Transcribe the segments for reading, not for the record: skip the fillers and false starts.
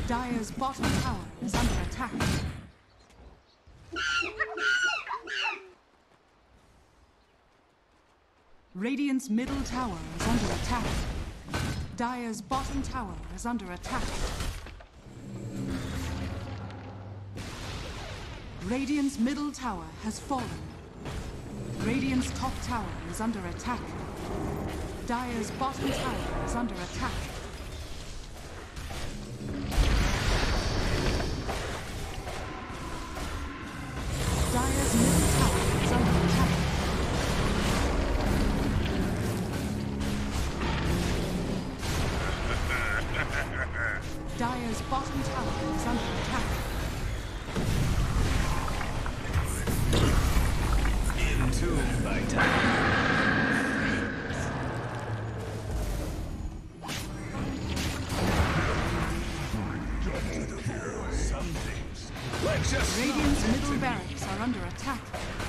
Dire's bottom tower is under attack. Radiant's middle tower is under attack. Dire's bottom tower is under attack. Radiant's middle tower has fallen. Radiant's top tower is under attack. Dire's bottom tower is under attack. Dire's middle tower is under attack. Dire's bottom tower is under attack. Entombed by time. Radiant's middle barracks are under attack.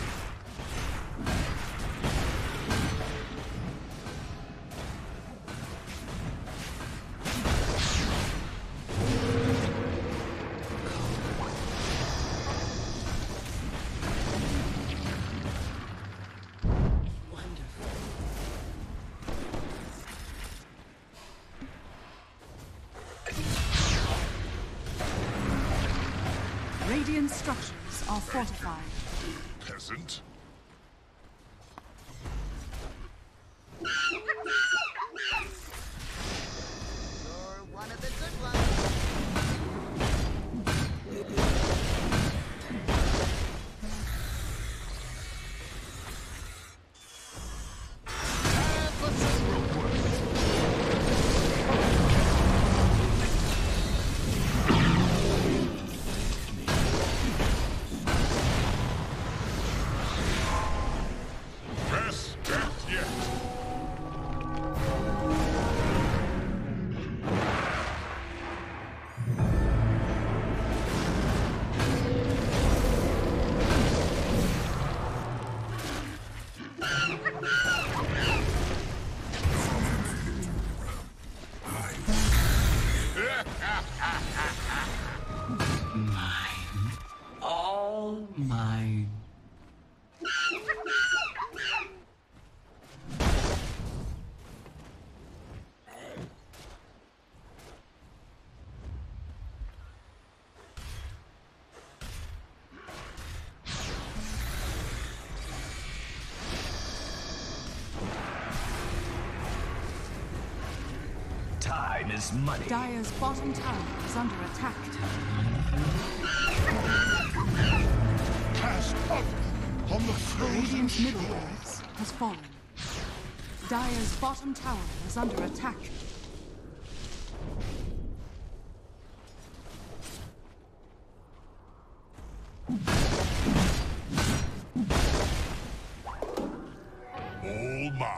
Radiant structures are fortified. Peasant. You're one of the good ones. Mine. All mine. Time is money. Dire's bottom tower is under attack. Cast up on the frozen Radiant's middle shore. barracks has fallen. Dire's bottom tower is under attack. All mine.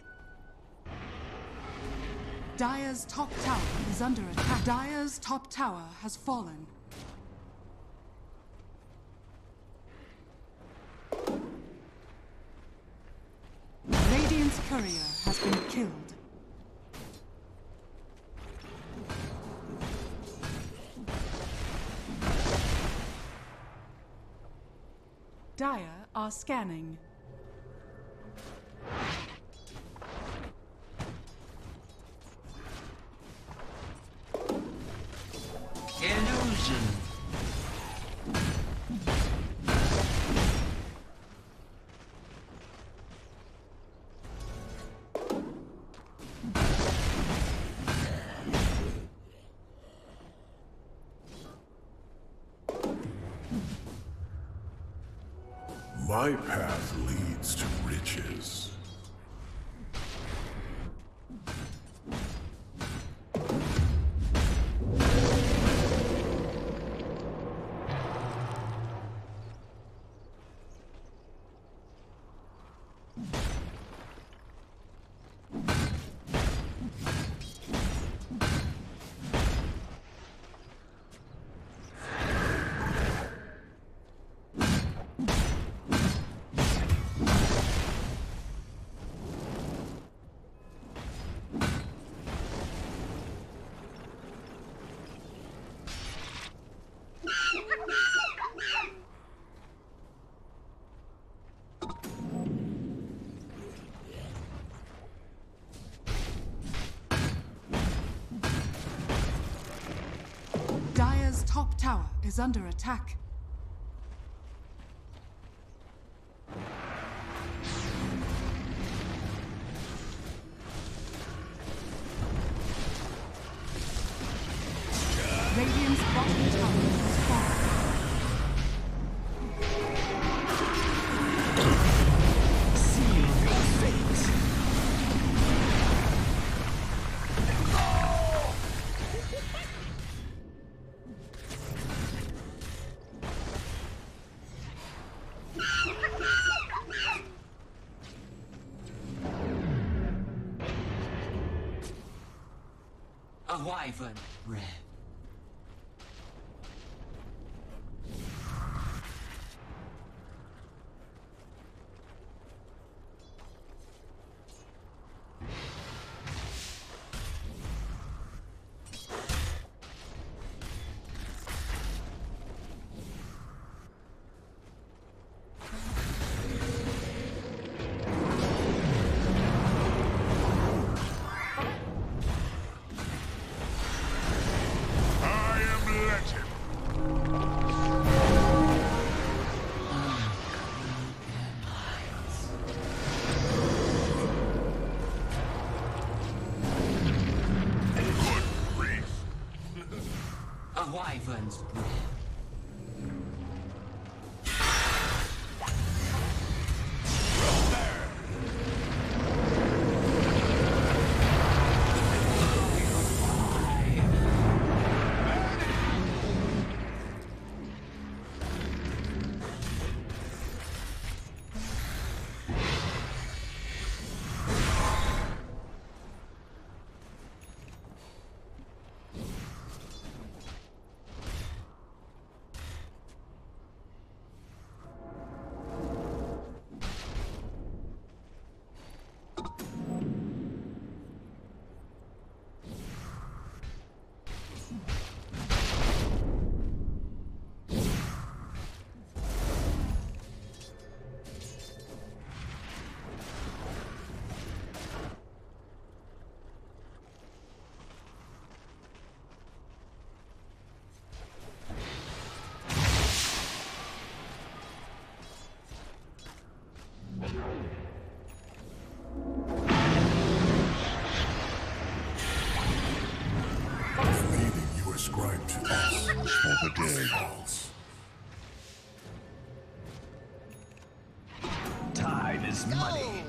Dire's top tower is under attack. Dire's top tower has fallen. Radiant's courier has been killed. Dire are scanning. Illusion. My path leads to riches. top tower is under attack. Radiant's bottom tower has fallen. Seal your fate. A wyvern red. A wyvern's breath. Ascribe to us for the day. Time is money. Gold.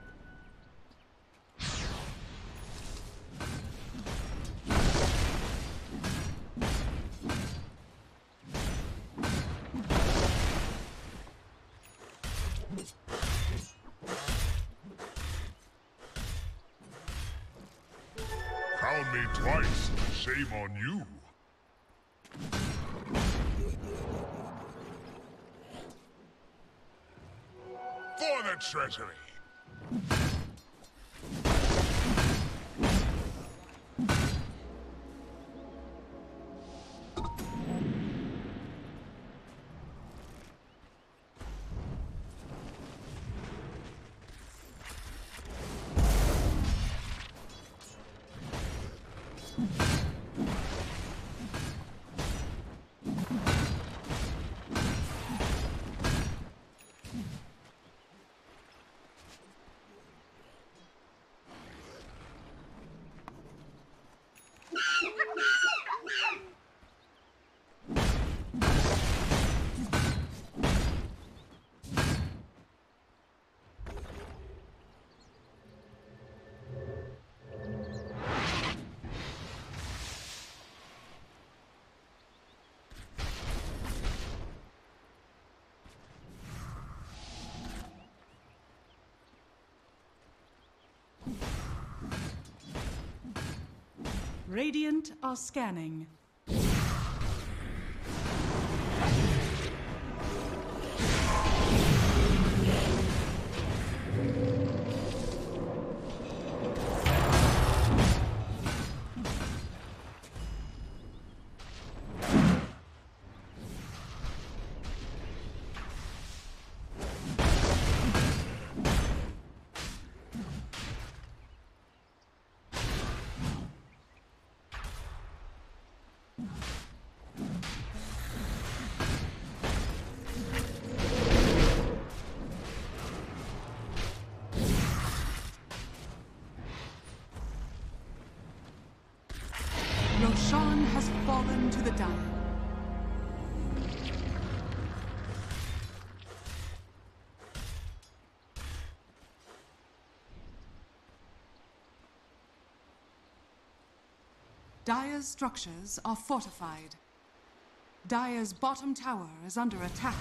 Crown me twice, shame on you. For the treasury. Radiant are scanning. Roshan has fallen to the Dire. Dire's structures are fortified. Dire's bottom tower is under attack.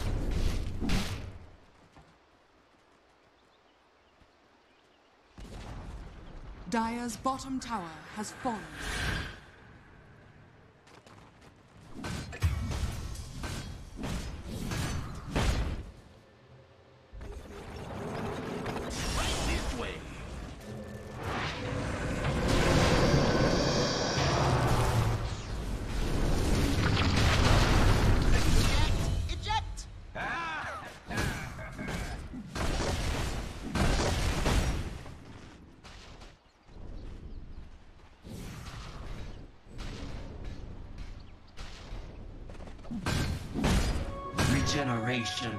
Dire's bottom tower has fallen. Regeneration.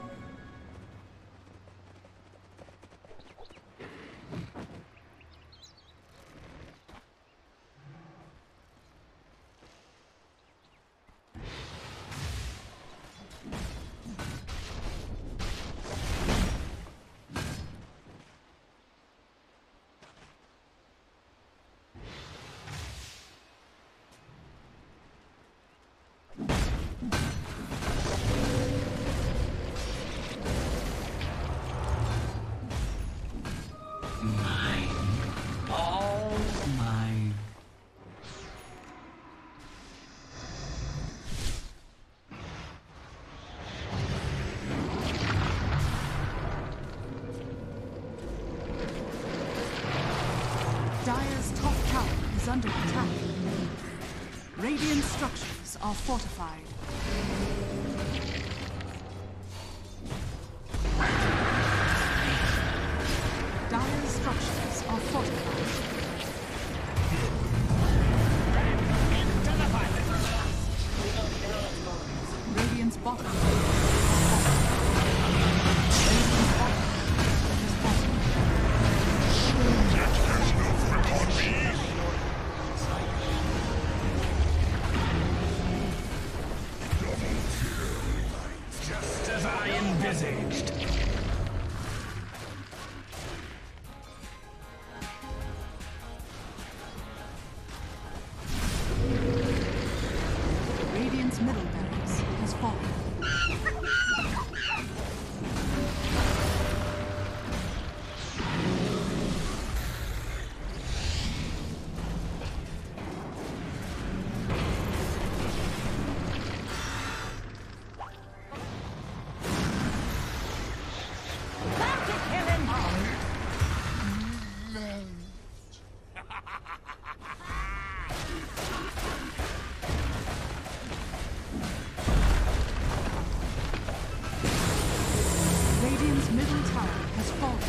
Dire's top tower is under attack. Radiant structures are fortified. Dire's structures are fortified. Radiant's bottom tower is Just as I envisaged. Radiant's middle barracks has fallen. Radiant's middle tower has fallen.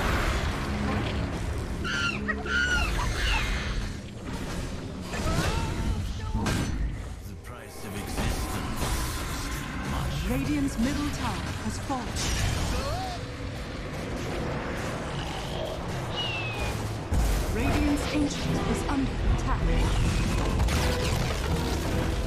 The price of existence is much. Radiant's middle tower has fallen. Radiant's ancient is under attack.